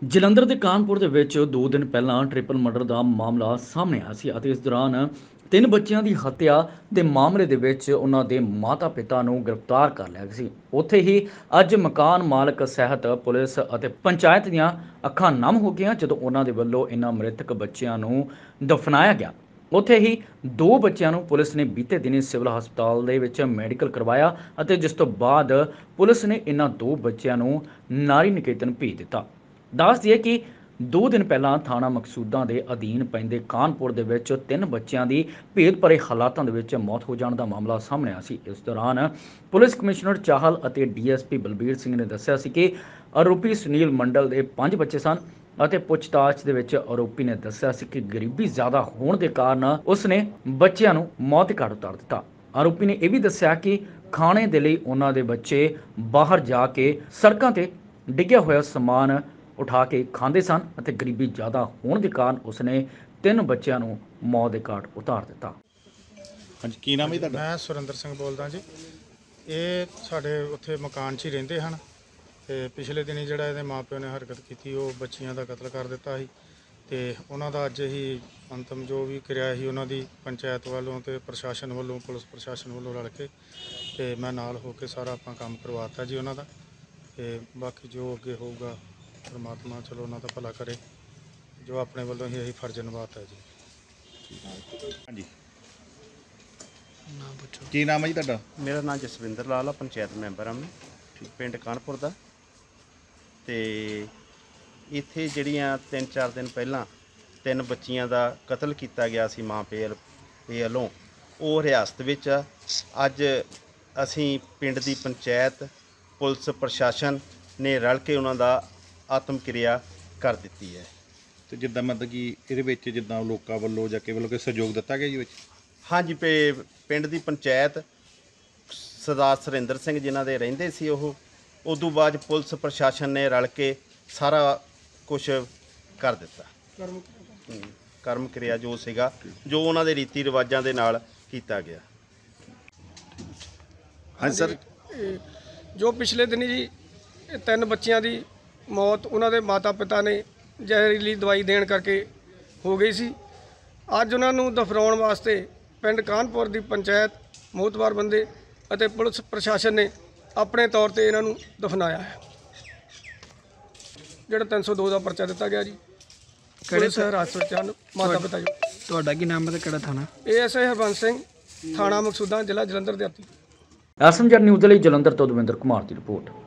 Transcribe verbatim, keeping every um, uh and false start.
ਜਲੰਧਰ ਦੇ ਕਾਨਪੁਰ ਦੇ ਵਿੱਚ ਦੋ ਦਿਨ ਪਹਿਲਾਂ ਟ੍ਰਿਪਲ ਮਰਡਰ ਦਾ ਮਾਮਲਾ ਸਾਹਮਣੇ ਆਇਆ ਸੀ ਅਤੇ ਇਸ ਦੌਰਾਨ ਤਿੰਨ ਬੱਚਿਆਂ ਦੀ ਹੱਤਿਆ ਦੇ ਮਾਮਲੇ ਦੇ ਵਿੱਚ ਉਹਨਾਂ ਦੇ ਮਾਤਾ-ਪਿਤਾ ਨੂੰ ਗ੍ਰਿਫਤਾਰ ਕਰ ਲਿਆ ਗਿਆ ਸੀ। ਉੱਥੇ ਹੀ ਅੱਜ ਮਕਾਨ ਮਾਲਕ ਸਹਿਤ ਪੁਲਿਸ ਅਤੇ ਪੰਚਾਇਤ ਦੀਆਂ ਅੱਖਾਂ ਨਮ ਹੋ ਗਈਆਂ ਜਦੋਂ ਉਹਨਾਂ ਦੇ ਵੱਲੋਂ ਇਹਨਾਂ ਮ੍ਰਿਤਕ ਬੱਚਿਆਂ ਨੂੰ ਦਫਨਾਇਆ ਗਿਆ। ਉੱਥੇ ਹੀ ਦੋ ਬੱਚਿਆਂ ਨੂੰ ਪੁਲਿਸ ਨੇ ਬੀਤੇ ਦਿਨੀ ਸਿਵਲ ਹਸਪਤਾਲ ਦੇ ਵਿੱਚ ਮੈਡੀਕਲ ਕਰਵਾਇਆ ਅਤੇ ਜਿਸ ਤੋਂ ਬਾਅਦ ਪੁਲਿਸ ਨੇ ਇਹਨਾਂ ਦੋ ਬੱਚਿਆਂ ਨੂੰ ਨਾਰੀ ਨਿਕੇਤਨ ਭੇਜ ਦਿੱਤਾ। ਦੱਸ ਦਈਏ ਕਿ ਦੋ ਦਿਨ ਪਹਿਲਾਂ ਥਾਣਾ ਮਕਸੂਦਾਂ ਦੇ ਅਧੀਨ ਪੈਂਦੇ ਕਾਨਪੁਰ ਦੇ ਵਿੱਚ ਤਿੰਨ ਬੱਚਿਆਂ ਦੀ ਭੇਦ ਭਰੇ ਹਾਲਾਤਾਂ ਦੇ ਵਿੱਚ ਮੌਤ ਹੋ ਜਾਣ ਦਾ ਮਾਮਲਾ ਸਾਹਮਣੇ ਆਇਆ ਸੀ। ਇਸ ਦੌਰਾਨ ਪੁਲਿਸ ਕਮਿਸ਼ਨਰ ਚਾਹਲ ਅਤੇ ਡੀਐਸਪੀ ਬਲਬੀਰ ਸਿੰਘ ਨੇ ਦੱਸਿਆ ਸੀ ਕਿ ਆਰੋਪੀ ਸੁਨੀਲ ਮੰਡਲ ਦੇ ਪੰਜ ਬੱਚੇ ਸਨ ਅਤੇ ਪੁੱਛਤਾਛ ਦੇ ਵਿੱਚ ਆਰੋਪੀ ਨੇ ਦੱਸਿਆ ਸੀ ਕਿ ਗਰੀਬੀ ਜ਼ਿਆਦਾ ਹੋਣ ਦੇ ਕਾਰਨ ਉਸ ਨੇ ਬੱਚਿਆਂ ਨੂੰ ਮੌਤ ਦੇ ਘਾਟ ਉਤਾਰ ਦਿੱਤਾ। ਆਰੋਪੀ ਨੇ ਇਹ ਵੀ ਦੱਸਿਆ ਕਿ ਖਾਣੇ ਦੇ ਲਈ ਉਹਨਾਂ ਦੇ ਬੱਚੇ ਬਾਹਰ ਜਾ ਕੇ ਸੜਕਾਂ ਤੇ ਡਿੱਗਿਆ ਹੋਇਆ ਸਮਾਨ ਉਠਾ ਕੇ ਖਾਂਦੇ ਸਨ ਅਤੇ ਗਰੀਬੀ ਜ਼ਿਆਦਾ ਹੋਣ ਦੇ ਕਾਰਨ ਉਸਨੇ ਤਿੰਨ ਬੱਚਿਆਂ ਨੂੰ ਮੌਤ ਦੇ ਘਾਟ ਉਤਾਰ ਦਿੱਤਾ। ਹਾਂਜੀ, ਕੀ ਨਾਮ ਹੈ ਤੁਹਾਡਾ? ਮੈਂ ਸੁਰਿੰਦਰ ਸਿੰਘ ਬੋਲਦਾ ਜੀ। ਇਹ ਸਾਡੇ ਉੱਥੇ ਮਕਾਨ 'ਚ ਹੀ ਰਹਿੰਦੇ ਹਨ ਤੇ ਪਿਛਲੇ ਦਿਨੀ ਜਿਹੜਾ ਇਹਦੇ ਮਾਪਿਆਂ ਨੇ ਹਰਕਤ ਕੀਤੀ ਉਹ ਬੱਚੀਆਂ ਦਾ ਕਤਲ ਕਰ ਦਿੱਤਾ ਸੀ ਤੇ ਉਹਨਾਂ ਦਾ ਅੱਜ ਹੀ ਅੰਤਮ ਜੋ ਵੀ ਕਿਰਿਆ ਸੀ ਉਹਨਾਂ ਦੀ ਪੰਚਾਇਤ ਵੱਲੋਂ ਤੇ ਪ੍ਰਸ਼ਾਸਨ ਵੱਲੋਂ ਪੁਲਿਸ ਪ੍ਰਸ਼ਾਸਨ ਵੱਲੋਂ ਰਲ ਕੇ ਤੇ ਮੈਂ ਨਾਲ ਹੋ ਕੇ ਸਾਰਾ ਆਪਾਂ ਕੰਮ ਕਰਵਾਤਾ ਜੀ ਉਹਨਾਂ ਦਾ ਤੇ ਬਾਕੀ ਜੋ ਅੱਗੇ ਹੋਊਗਾ ਪਰਮਾਤਮਾ ਚਲੋ ਉਹਨਾਂ ਦਾ ਭਲਾ ਕਰੇ। ਜੋ ਆਪਣੇ ਵੱਲੋਂ ਹੀ ਇਹੀ ਫਰਜ਼ ਨਿਭਾਤਾ ਜੀ। ਹਾਂਜੀ, ਨਾਮ ਪੁੱਛੋ। ਕੀ ਨਾਮ ਹੈ ਜੀ ਤੁਹਾਡਾ? ਮੇਰਾ ਨਾਮ ਜਸਵਿੰਦਰ ਲਾਲ ਆ, ਪੰਚਾਇਤ ਮੈਂਬਰ ਹਾਂ ਮੈਂ ਪਿੰਡ ਕਾਨਪੁਰ ਦਾ। ਤੇ ਇੱਥੇ ਜਿਹੜੀਆਂ ਤਿੰਨ ਚਾਰ ਦਿਨ ਪਹਿਲਾਂ ਤਿੰਨ ਬੱਚੀਆਂ ਦਾ ਕਤਲ ਕੀਤਾ ਗਿਆ ਸੀ ਮਾਂ ਪਿਓ ਦੇ ਵੱਲੋਂ, ਉਹ ਰਿਆਸਤ ਵਿੱਚ ਆ। ਅੱਜ ਅਸੀਂ ਪਿੰਡ ਦੀ ਪੰਚਾਇਤ ਪੁਲਿਸ ਪ੍ਰਸ਼ਾਸਨ ਨੇ ਰਲ ਕੇ ਉਹਨਾਂ ਦਾ ਆਤਮ ਕਿਰਿਆ ਕਰ ਦਿੱਤੀ ਹੈ। ਤੇ ਜਿੱਦਾਂ ਮਤਲਬ ਕਿ ਇਹਦੇ ਵਿੱਚ ਜਿੱਦਾਂ ਲੋਕਾਂ ਵੱਲੋਂ ਜਾਂ ਕਿਸੇ ਵੱਲੋਂ ਕੋਈ ਸਹਿਯੋਗ ਦਿੱਤਾ ਗਿਆ ਜੀ ਵਿੱਚ? ਹਾਂਜੀ, ਪੇ ਪਿੰਡ ਦੀ ਪੰਚਾਇਤ ਸਰਦਾਰ ਸੁਰਿੰਦਰ ਸਿੰਘ ਜਿਨ੍ਹਾਂ ਦੇ ਰਹਿੰਦੇ ਸੀ ਉਹ, ਉਦੋਂ ਬਾਅਦ ਪੁਲਿਸ ਪ੍ਰਸ਼ਾਸਨ ਨੇ ਰਲ ਕੇ ਸਾਰਾ ਕੁਝ ਕਰ ਦਿੱਤਾ। ਹਮ, ਕਰਮ ਕਿਰਿਆ ਜੋ ਸੀਗਾ ਜੋ ਉਹਨਾਂ ਦੇ ਰੀਤੀ ਰਿਵਾਜਾਂ ਦੇ ਨਾਲ ਕੀਤਾ ਗਿਆ। ਹਾਂਜੀ ਸਰ, ਜੋ ਪਿਛਲੇ ਦਿਨੀ ਜੀ ਇਹ ਤਿੰਨ ਬੱਚਿਆਂ ਦੀ ਮੌਤ ਉਹਨਾਂ ਦੇ ਮਾਤਾ ਪਿਤਾ ਨੇ ਜ਼ਹਿਰੀਲੀ ਦਵਾਈ ਦੇਣ ਕਰਕੇ ਹੋ ਗਈ ਸੀ। ਅੱਜ ਉਹਨਾਂ ਨੂੰ ਦਫਨਾਉਣ ਵਾਸਤੇ ਪਿੰਡ ਕਾਨਪੁਰ ਦੀ ਪੰਚਾਇਤ, ਮੋਹਤਬਾਰ ਬੰਦੇ ਅਤੇ ਪੁਲਿਸ ਪ੍ਰਸ਼ਾਸਨ ਨੇ ਆਪਣੇ ਤੌਰ ਤੇ ਇਹਨਾਂ ਨੂੰ ਦਫਨਾਇਆ ਹੈ। ਜਿਹੜਾ ਤਿੰਨ ਸੌ ਦੋ ਦਾ ਪਰਚਾ ਦਿੱਤਾ ਗਿਆ ਜੀ। ਕਿਹੜੇ ਹਿਰਾਸਤ ਵਿੱਚ ਹਨ ਮਾਤਾ ਪਿਤਾ ਜੀ। ਤੁਹਾਡਾ ਕੀ ਨਾਮ ਹੈ ਤੇ ਕਿਹੜਾ ਥਾਣਾ? ਏਐਸਆਈ ਹਰਬੰਸ ਸਿੰਘ, ਥਾਣਾ ਮਕਸੂਦਾਂ, ਜ਼ਿਲ੍ਹਾ ਜਲੰਧਰ ਦੇ ਆਤੀ। ਐਸਐਮਜੀ ਨਿਊਜ਼ ਦੇ ਲਈ ਜਲੰਧਰ ਤੋਂ ਦਵਿੰਦਰ ਕੁਮਾਰ ਦੀ ਰਿਪੋਰਟ।